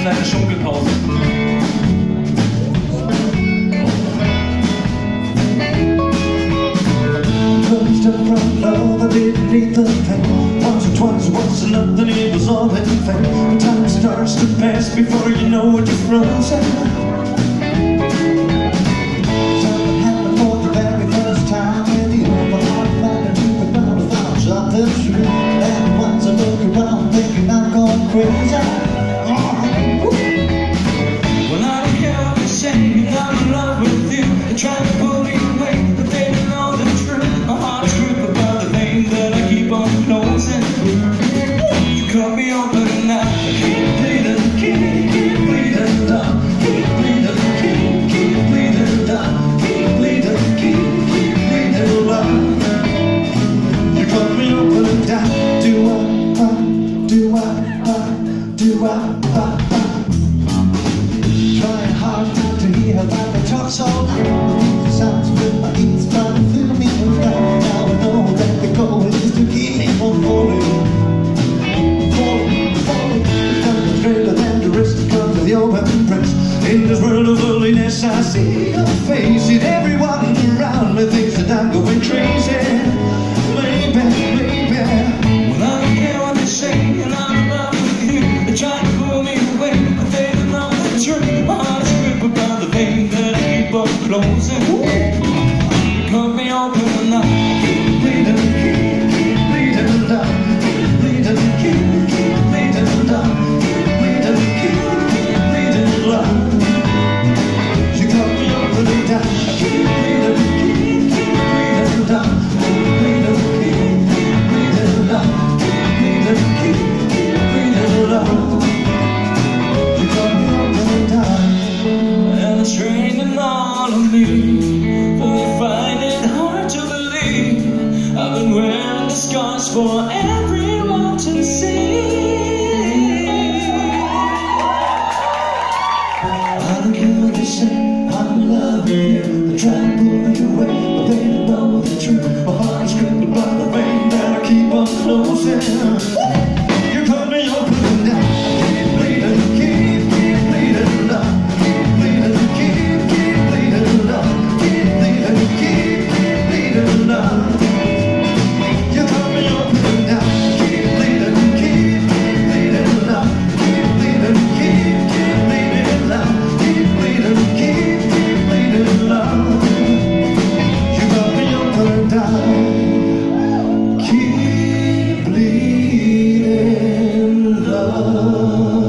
kleine Schunkelpause. From love, I didn't need the pain. Once or twice wasn't nothing, it was all in vain. Time starts to pass before you know what you're frozen. Something happened for the very first time with you. My heart found a new ground, I found something true. And once I look around, thinking I'm going crazy. Well, I don't care what you're saying, I'm in love with you. They try to pull me away, but they don't know the truth. My heart's gripped about the vein that I keep on closing. You cut me open and I keep bleeding, keep bleeding down, keep bleeding, keep bleeding down, keep bleeding, keep bleeding down. You cut me open and down. Trying hard not to hear about the talk so loud. The sounds with my ears trying to fill me with doubt. Now I know that the goal is to keep me from falling. Nothing greater than to risk come to the open press. In this world of loneliness I see your face. And everyone around me thinks that I'm going crazy. Maybe. Well, I don't care what they say, and I'm in love with you. They try to pull me away, but they don't know the truth. My heart's gripped about the vein that I keep on closing. You cut me open and I keep bleeding, keep bleeding down, keep bleeding, keep bleeding down, keep bleeding, keep bleeding down. You cut me open and down. I keep bleeding, keep bleeding down, keep bleeding, keep bleeding down, keep bleeding, keep bleeding down. You cut me open and down. And it's raining all on me, but I find it hard to believe I've been wearing the scars for everyone to see. I don't care what they say, I'm in love with you. They try to pull me away, but they don't know the truth. My heart is gripped by the vein that I keep on closing. You cut me open and down. Keep bleeding, keep bleeding down. Keep bleeding, keep bleeding down. Keep bleeding, keep bleeding down. You cut me open and down. Keep bleeding, keep bleeding down. Keep bleeding, keep bleeding down. Keep bleeding, keep bleeding down. You cut me open and down. Keep bleeding down.